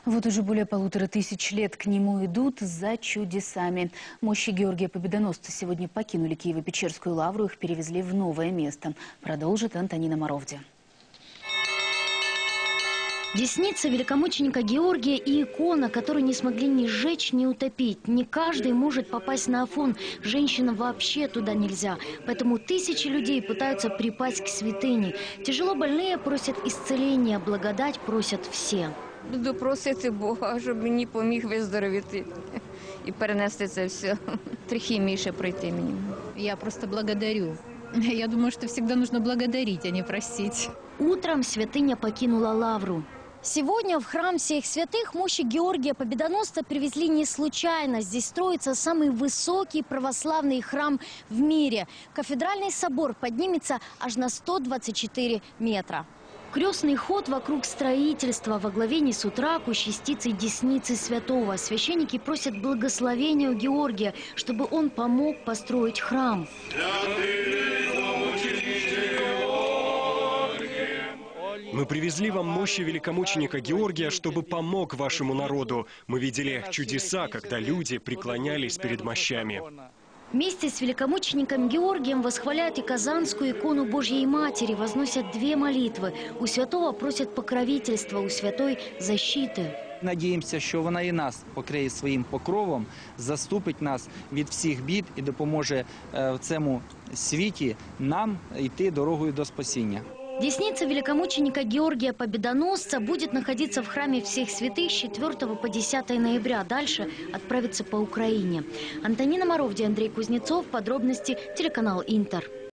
Вот уже более 1500 лет к нему идут за чудесами. Мощи Георгия Победоносца сегодня покинули Киево-Печерскую лавру, их перевезли в новое место. Продолжит Антонина Моровди. Десница великомученика Георгия и икона, которую не смогли ни сжечь, ни утопить. Не каждый может попасть на Афон. Женщинам вообще туда нельзя. Поэтому тысячи людей пытаются припасть к святыне. Тяжело больные просят исцеления, благодать просят все. Буду просити Бога, щоб мені поміг виздоровіти і перенести це все. Трихімії ще пройти мені. Я просто благодарю. Я думаю, что всегда нужно благодарить, а не просить. Утром святыня покинула лавру. Сегодня в храм всех святых мощи Георгия Победоносца привезли не случайно. Здесь строится самый высокий православный храм в мире. Кафедральный собор поднимется аж на 124 метра. Крестный ход вокруг строительства. Во главе несут раку, частицы десницы святого. Священники просят благословения у Георгия, чтобы он помог построить храм. Мы привезли вам мощи великомученика Георгия, чтобы помог вашему народу. Мы видели чудеса, когда люди преклонялись перед мощами. Вместе с великомучеником Георгием восхваляют и Казанскую икону Божьей Матери, возносят две молитвы. У святого просят покровительства, у святой защиты. Надіємося, що вона і нас покриє своїм покровом, заступить нас від всіх бід і допоможе в цьому світі нам йти дорогою до спасіння. Десница великомученика Георгия Победоносца будет находиться в храме всех святых с 4 по 10 ноября. Дальше отправится по Украине. Антонина Моровди, Андрей Кузнецов. Подробности телеканал Интер.